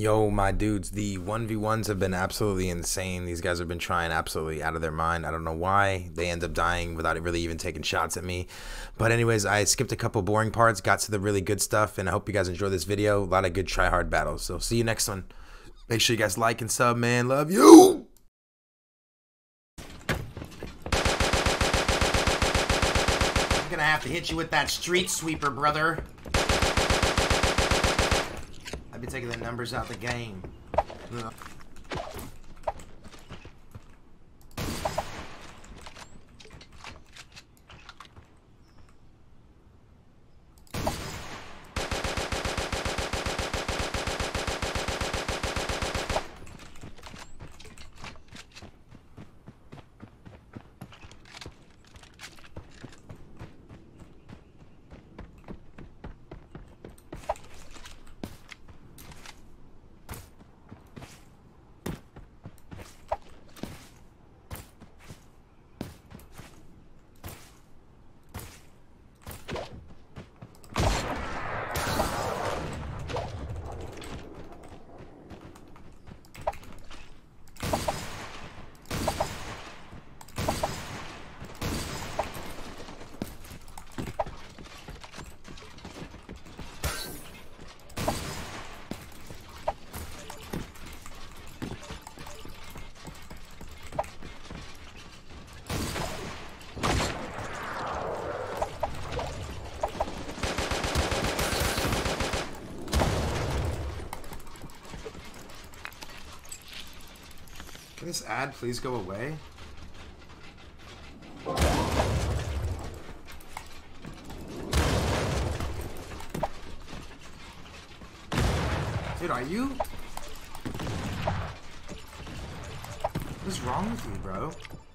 Yo, my dudes, the 1v1s have been absolutely insane. These guys have been trying absolutely out of their mind. I don't know why. They end up dying without really even taking shots at me. But anyways, I skipped a couple boring parts, got to the really good stuff, and I hope you guys enjoy this video. A lot of good try-hard battles. So see you next one. Make sure you guys like and sub, man. Love you! I'm gonna have to hit you with that street sweeper, brother. I've been taking the numbers out the game. Ugh. Can this ad please go away? Dude, are you? What's wrong with you, bro?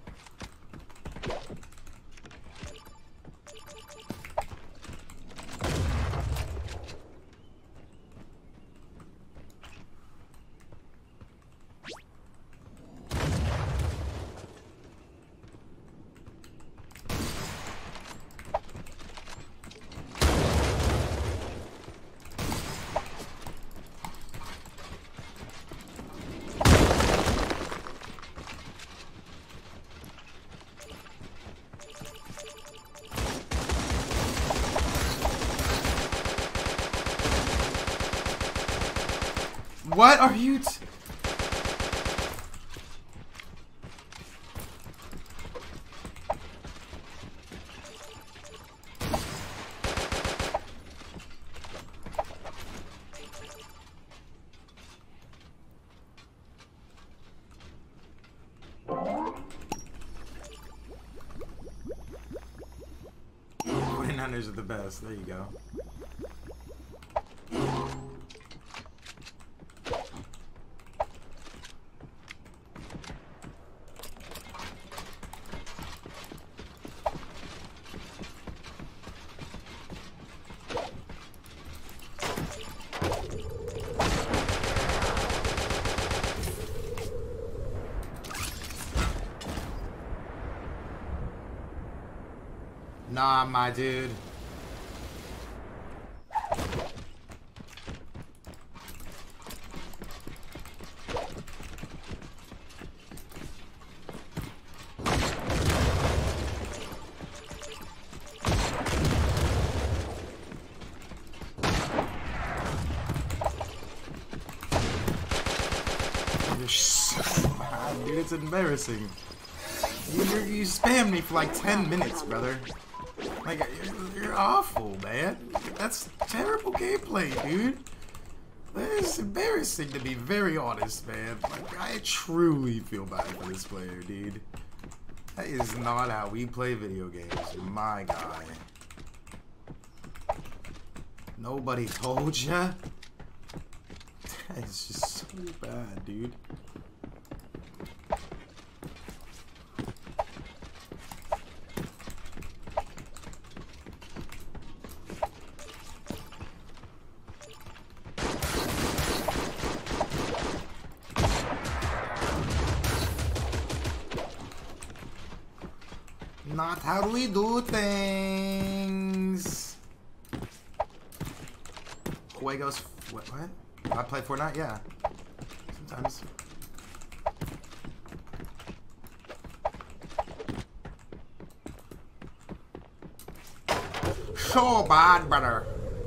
What are you Niners are the best. There you go. Nah, my dude. You're so bad, dude. It's embarrassing. You spammed me for like 10 minutes, brother. Like, you're awful, man. That's terrible gameplay, dude. That is embarrassing, to be very honest, man. Like, I truly feel bad for this player, dude. That is not how we play video games, my guy. Nobody told ya? That is just so bad, dude. Not how we do things. Juegos. What? I play Fortnite? Yeah. sometimes. So bad, brother.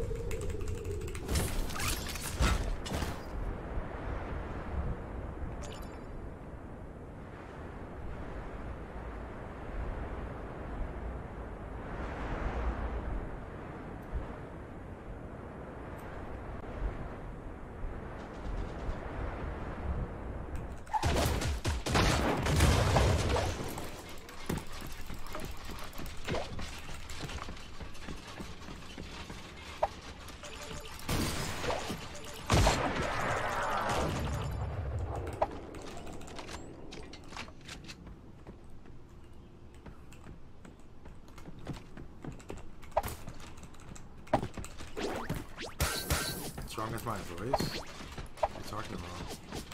What's wrong with my voice? What are you talking about?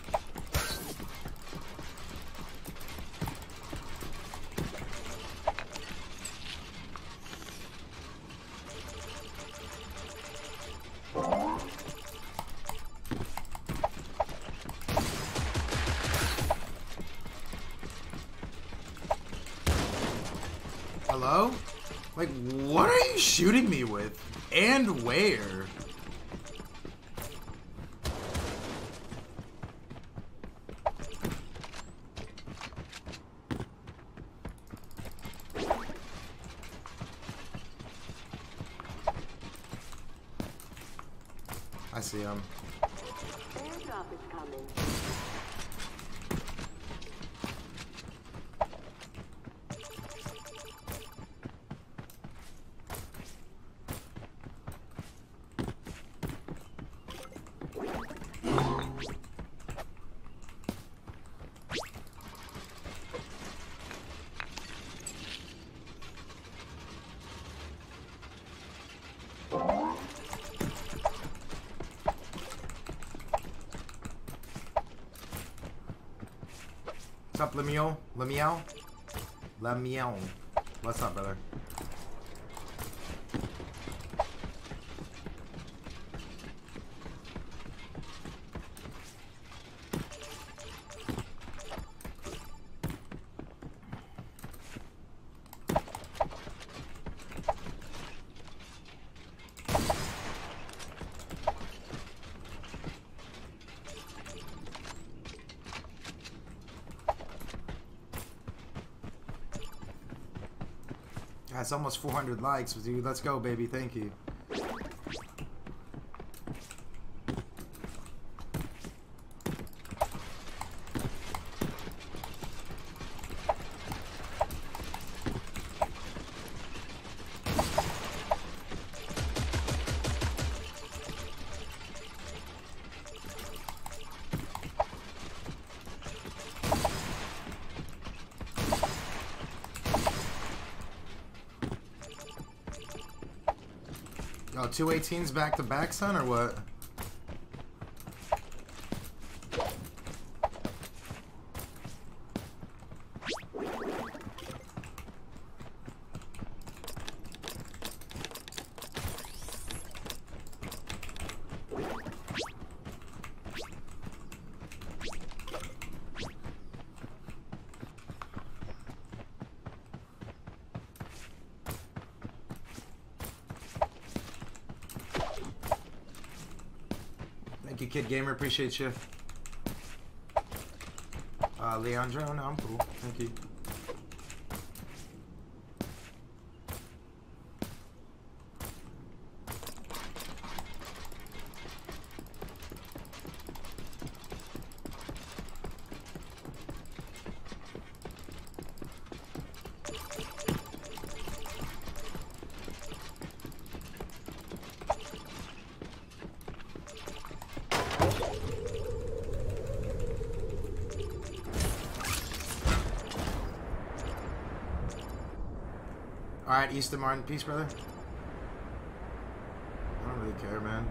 Hello? Like, what are you shooting me with? And where? I see him. Airdrop is coming. What's up, Lemuel? Lemuel? Lemuel. What's up, brother? That's almost 400 likes, dude. Let's go, baby. Thank you. Oh, 218s back to back, son, or what? Thank you, Kid Gamer. Appreciate you. Leandro, no, I'm cool. Thank you. Alright, Easton Martin. Peace, brother. I don't really care, man.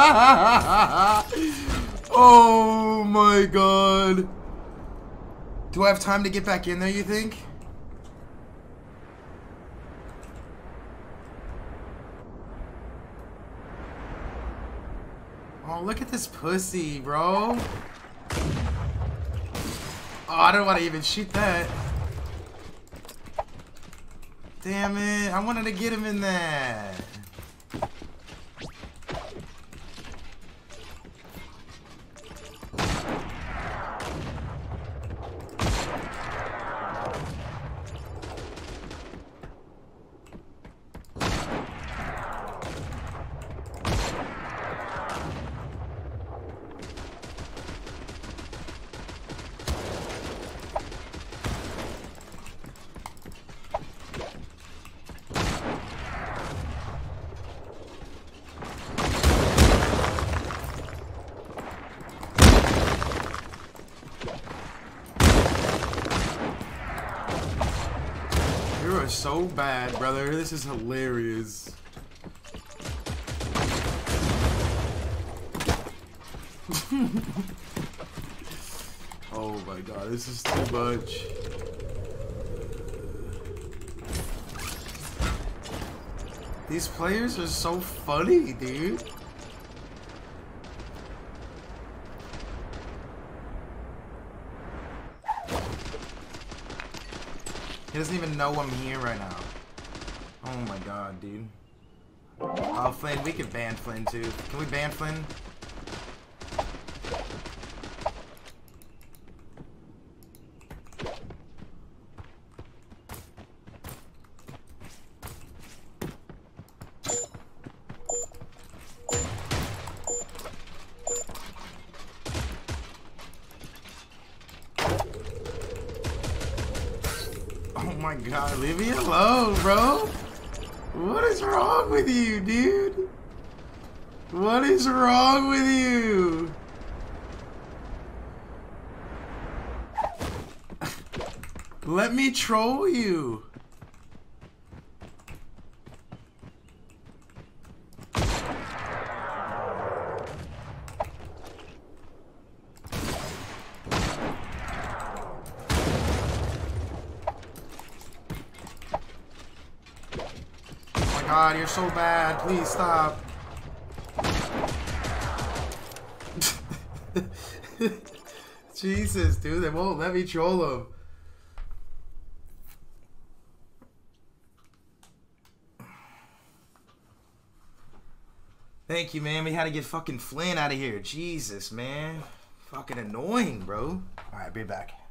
Oh my god. Do I have time to get back in there, you think? Oh, look at this pussy, bro. Oh, I don't want to even shoot that. Damn it. I wanted to get him in there. You are so bad, brother. This is hilarious. Oh my god, this is too much. These players are so funny, dude. He doesn't even know I'm here right now. Oh my god, dude. Oh, Flynn, we could ban Flynn too. Can we ban Flynn? Oh my god, leave me alone, bro. What is wrong with you, dude? What is wrong with you? Let me troll you. God, you're so bad. Please stop. Jesus, dude, they won't let me troll him. Thank you, man. We had to get fucking Flynn out of here. Jesus, man. Fucking annoying, bro. Alright, be back.